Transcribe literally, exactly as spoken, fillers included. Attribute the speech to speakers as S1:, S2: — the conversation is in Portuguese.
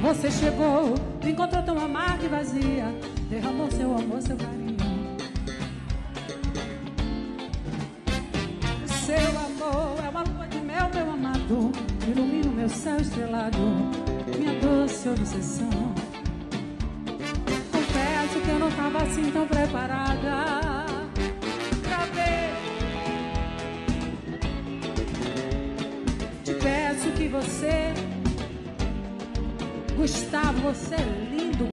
S1: Você chegou, me encontrou tão amarga e vazia, derramou seu amor, seu carinho. Seu amor é uma lua de mel, meu amado, ilumina o meu céu estrelado, minha doce obsessão. Confesso que eu não tava assim tão preparada pra ver. Te peço que você, Gustavo, você é lindo.